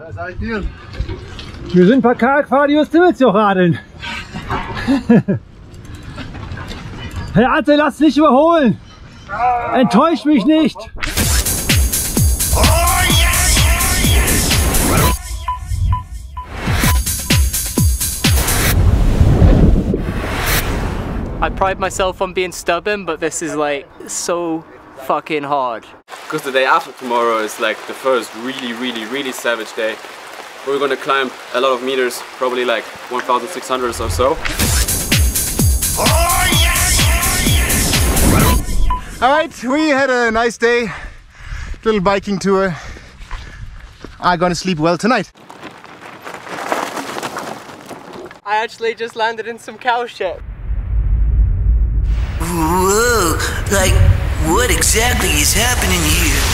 Das ist Adrian. Wir sind ein paar Kayakfahrer, die aus Timmelsjoch radeln. Herr Ante, lass dich überholen! Enttäusch mich nicht! I pride myself on being stubborn, but this is like so fucking hard. Because the day after tomorrow is like the first really savage day. We're gonna climb a lot of meters, probably like 1,600 or so. Alright, we had a nice day, little biking tour. I'm gonna sleep well tonight. I actually just landed in some cow shit. Whoa, like what exactly is happening here?